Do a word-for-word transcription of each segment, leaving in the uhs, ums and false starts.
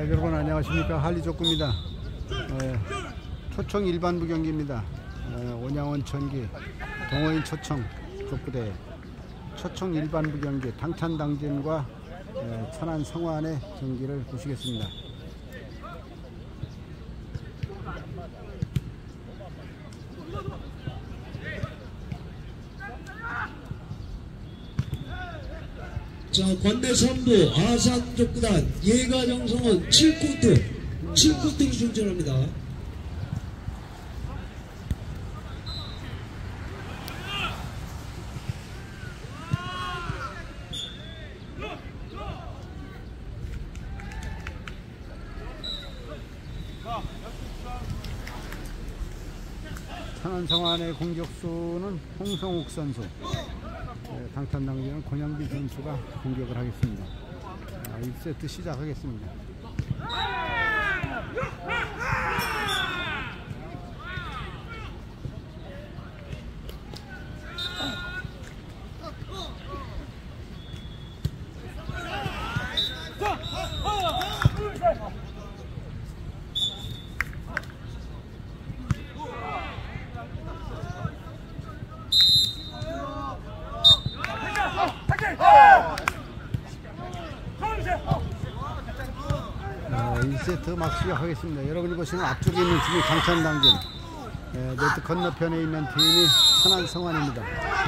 네, 여러분 안녕하십니까. 할리족구입니다. 네, 초청 일반부 경기입니다. 네, 온양원 천기 동호인 초청 족구대 초청 일반부 경기 당찬당진과 네, 천안 성완의 경기를 보시겠습니다. 자, 관내 삼부 아산족구단 예가정성은 칠 코트 칠 코트로 출전합니다. 천안 성완의 공격수는 홍성욱 선수, 네, 당찬당진은 권영빈 선수가 공격을 하겠습니다. 자, 일 세트 시작하겠습니다. 일 세트 막 시작하겠습니다. 여러분이 보시는 앞쪽에 있는 팀이 당찬당진, 네, 네트 건너편에 있는 팀이 천안 성완입니다.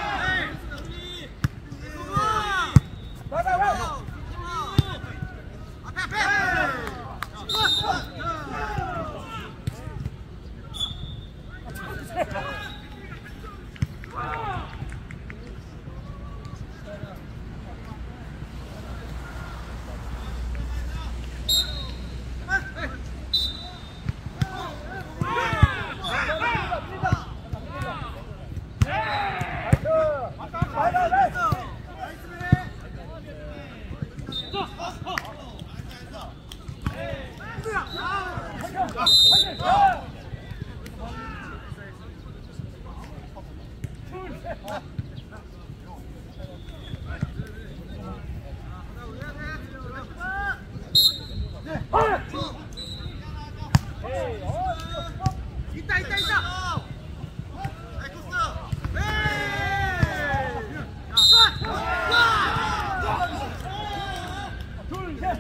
있다 있다 있다. 둘 셋.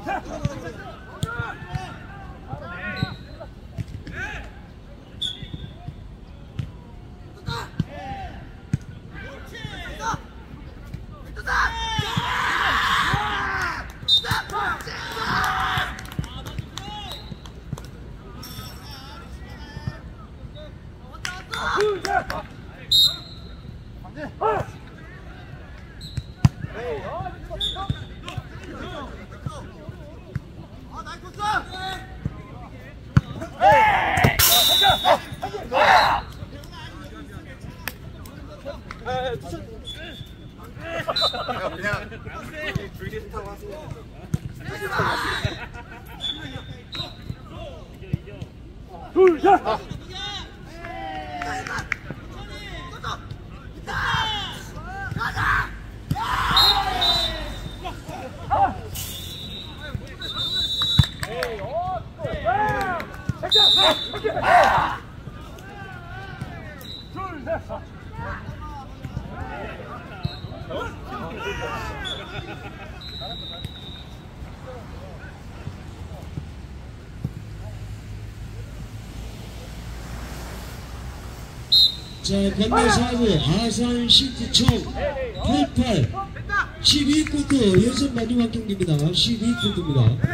자, 건너사구 아산시티청 팔십팔 십이 쿼터 예선 마지막 경기입니다. 십이 쿼터입니다.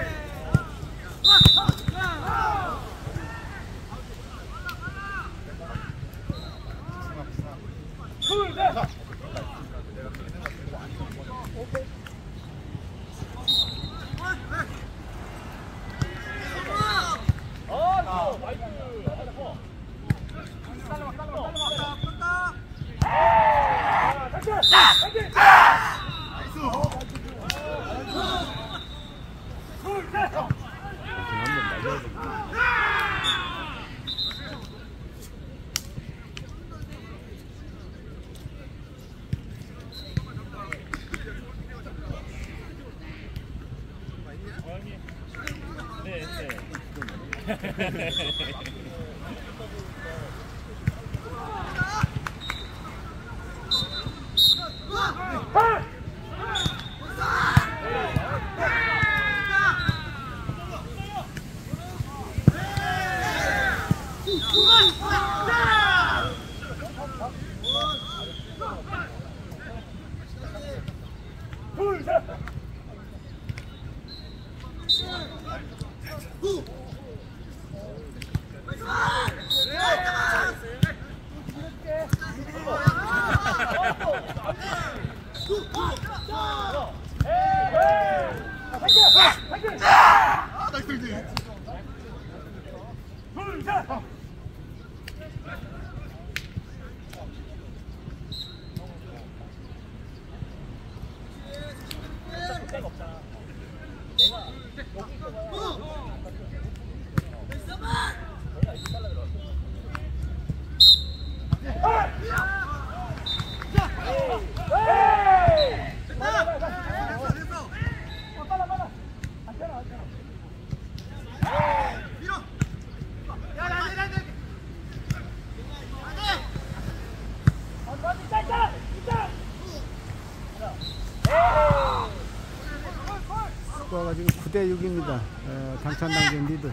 스코어가 지금 구 대 육입니다. 에, 당찬당전 리드.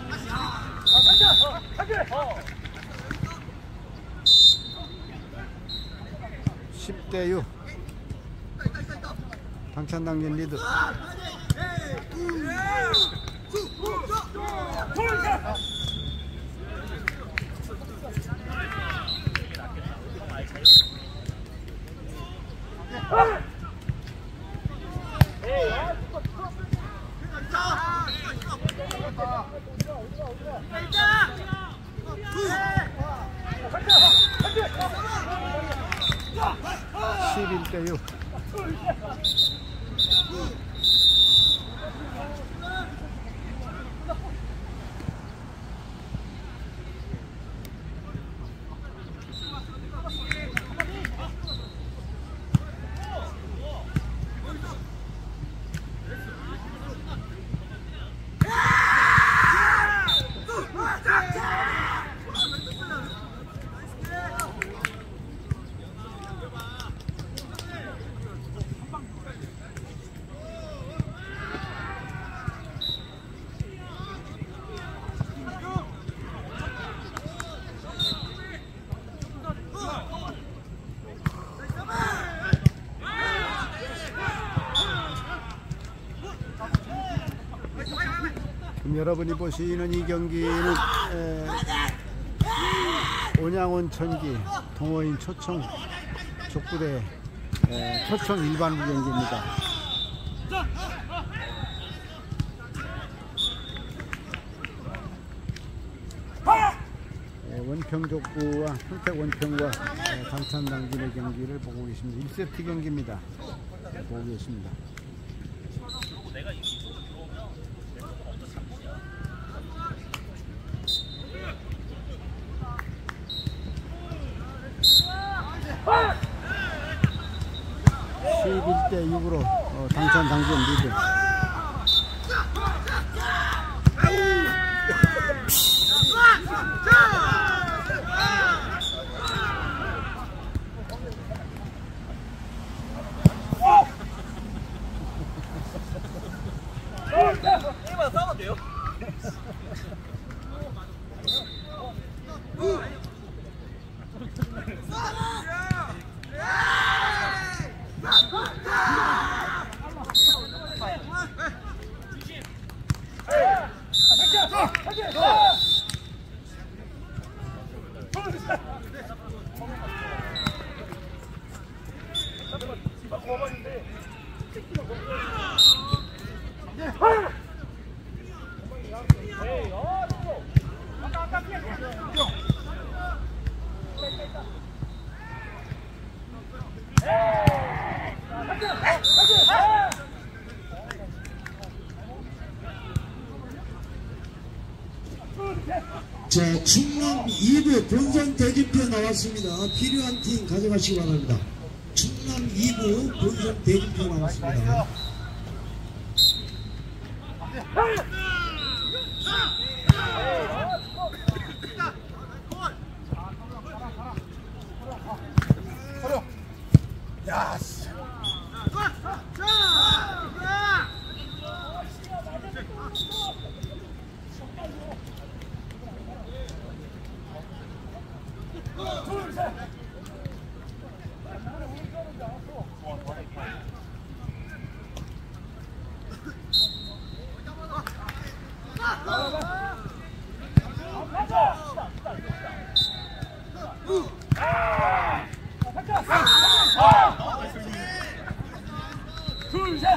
십 대 육. 당찬당전 리드. 십일 대 육. 지금 여러분이 보시는 이 경기는 에, 온양원 천기, 동호인 초청 족구대 에, 초청 일반부 경기입니다. 에, 원평족구와 평택원평과 에, 당천당진의 경기를 보고 계십니다. 일 세트 경기입니다. 보고 계십니다. 십일 대 육으로 어, 당천 당진 리드. 게임만 싸우면 돼요? 자, 충남 이 부 본선 대진표 나왔습니다. 필요한 팀 가져가시기 바랍니다. 충남 이 부 본선 대진표 나왔습니다. 야, 둘, 셋.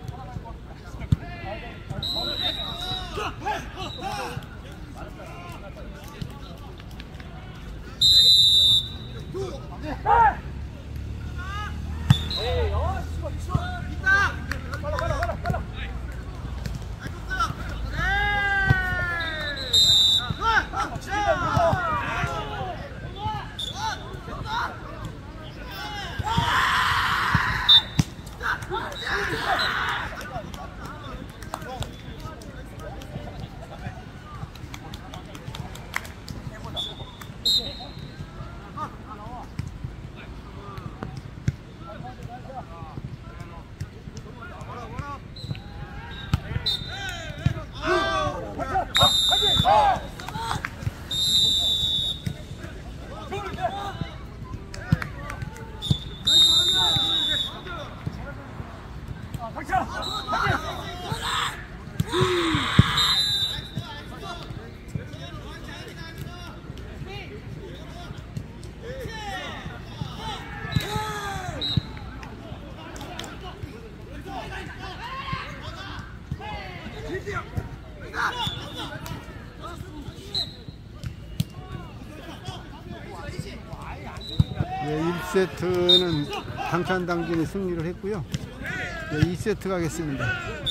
에이, 어, 있어, 있어. 있다. 빨라, 빨라, 빨라, 빨라. 네, 일 세트는 당천당진이 승리를 했고요. 네, 이 세트 가겠습니다.